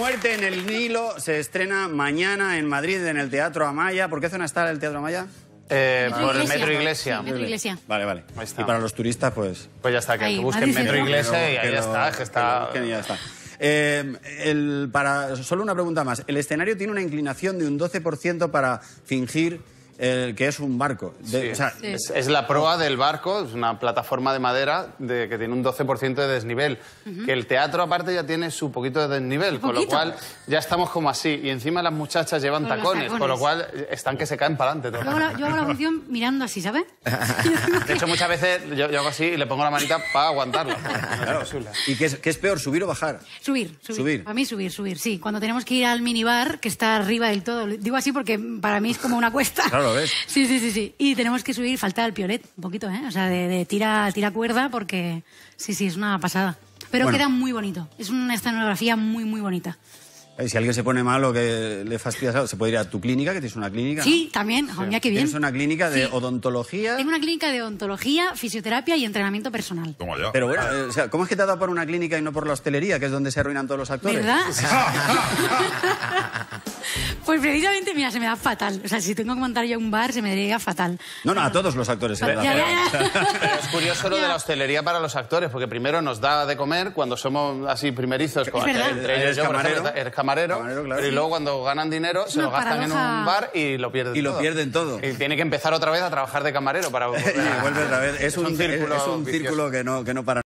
muerte en el Nilo se estrena mañana en Madrid, en el Teatro Amaya. ¿Por qué zona está el Teatro Amaya? Por el Metro Iglesia. Sí, Metro Iglesia. Vale, vale. Ahí está. Y para los turistas, pues... Pues ya está, que Ahí, busquen Madrid Metro Centro. Iglesia y ahí ya está, que está... Que ya está. Solo una pregunta más. El escenario tiene una inclinación de un 12% para fingir que es un barco. Sí. O sea, Sí. Es la proa del barco, es una plataforma de madera que tiene un 12% de desnivel. Que el teatro, aparte, ya tiene su poquito de desnivel, con lo cual ya estamos como así. Y encima las muchachas llevan Con los tacones, con lo tacones. cual están que se caen para adelante. Yo hago la función mirando así, ¿sabes? De hecho, muchas veces yo hago así y le pongo la manita para aguantarlo. claro. ¿Y qué es peor, subir o bajar? Subir. Subir. Para mí subir, sí. Cuando tenemos que ir al minibar, que está arriba del todo. Digo así porque para mí es como una cuesta. Claro, ¿lo ves? Sí. Y tenemos que subir, falta el piolet, un poquito, ¿eh? O sea, de tira cuerda porque sí, es una pasada. Pero Bueno. queda muy bonito. Es una escenografía muy, muy bonita. Si alguien se pone mal o que le fastidias algo, se puede ir a tu clínica, que tienes una clínica, Sí, ¿no? también. Oh, mira qué bien. Tienes una clínica de Sí. odontología. Tengo una clínica de odontología, fisioterapia y entrenamiento personal. Toma ya. Pero bueno, o sea, ¿cómo es que te ha dado por una clínica y no por la hostelería, que es donde se arruinan todos los actores? ¿Verdad? Pues precisamente, mira, se me da fatal. O sea, si tengo que montar yo un bar, se me daría fatal. No, a todos los actores se les da Ya. fatal. Pero es curioso lo de la hostelería para los actores, porque primero nos da de comer cuando somos así primerizos. Es verdad. Entre ellos Eres yo, por camarero. ejemplo, eres camarero, Camarero, claro. pero y luego cuando ganan dinero se una lo gastan en paradoja. un bar y lo pierden Y lo todo. pierden todo. Y tiene que empezar otra vez a trabajar de camarero para volver Y vuelve otra vez. Es un círculo círculo vicioso. que no para.